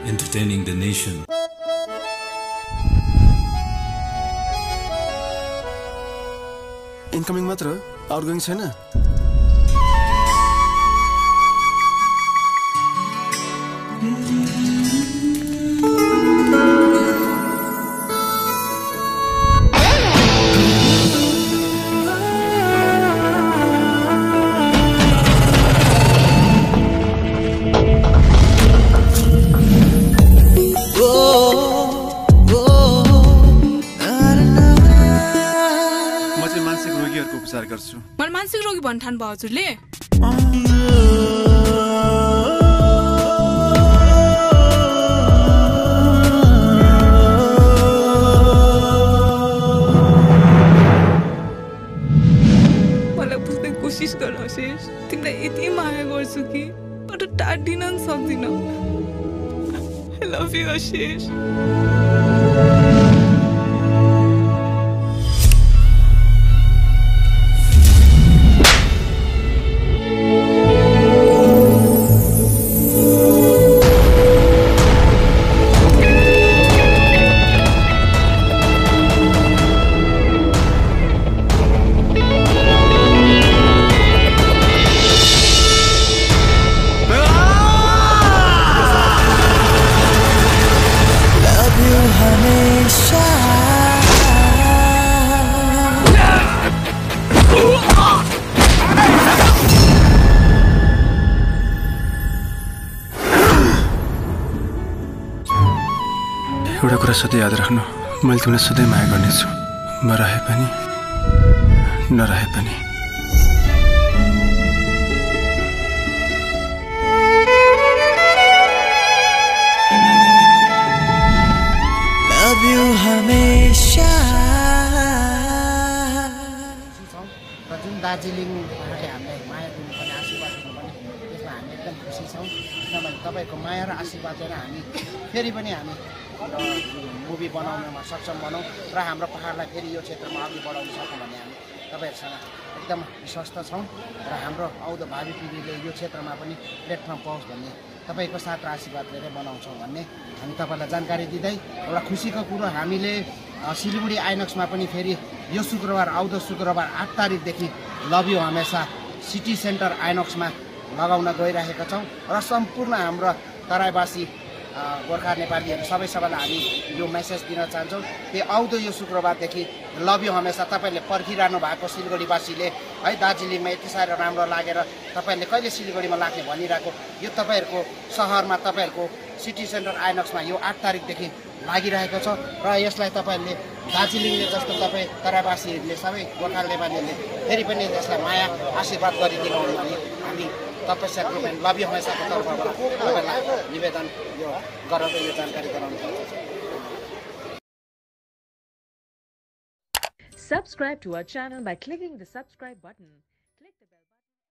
entertaining the nation. Incoming मात्र outgoing छैन उपचार गर्छु मलाई मानसिक रोगी भन्ठान भयो हजुरले मलाई बुझ्ने कोसिस गर आशिष तिमीलाई यति माया गर्छु कि अरू टाढिन सक्दिन I love you आशिष एउटा कुरा सधैँ याद राख्नु मैले तिमीलाई सधैँ माया गर्नेछु म रहे पनि नरहे पनि Love you हमेशा जुन दार्जिलिङ पहाडले हामीलाई माया दिनुपर्ने आशीर्वाद दिनुपर्ने त्यसमा हामी एकदम खुसी छौँ किनभने तपाईँको माया र आशीर्वादले हामी फेरि पनि हामी मुभी बनाउनमा सक्षम बनौँ र हाम्रो पहाडलाई फेरि यो क्षेत्रमा अघि बढाउन सकौँ भन्ने हामी तपाईँहरूसँग एकदम विश्वस्त छौँ र हाम्रो आउँदो भावी पिँढीले यो क्षेत्रमा पनि प्लेटफर्म पाओस् भन्ने तपाईँको साथ र आशीर्वाद लिएर बनाउँछौँ भन्ने हामी तपाईँलाई जानकारी दिँदै एउटा खुसीको कुरो हामीले सिलगढी आइनक्समा पनि फेरि यो शुक्रबार आउँदो शुक्रबार 8 तारिकदेखि love you Hamesha city centre आइनक्समा लगाउन गइरहेका छौँ र सम्पूर्ण हाम्रो तराईवासी गोर्खा नेपालीहरू सबैलाई हामी यो मेसेज दिन चाहन्छौँ कि आउँदो यो शुक्रबारदेखि लभ यु हमेसा तपाईँले पर्खिरहनु भएको सिलगढीवासीले है दार्जिलिङमा यति साह्रो राम्रो लागेर तपाईँले कहिले सिलगढीमा लाग्ने भनिरहेको यो तपाईँहरूको सहरमा तपाईँहरूको सिटी सेन्टर आइनक्समा यो 8 तारिकदेखि लागिरहेको छ र यसलाई तपाईँहरूले दार्जिलिङले जस्तो तपाईँ तराईवासीहरूले सबै गोर्खा नेपालीहरूले फेरि पनि यसलाई माया आशीर्वाद गरिदिनु भने हामी Tapasya group and love you हमेसाको तर्फबाट तपाईँलाई निवेदन यो गरेर यो जानकारी गराउन चाहन्छु Subscribe to our channel by clicking the subscribe button.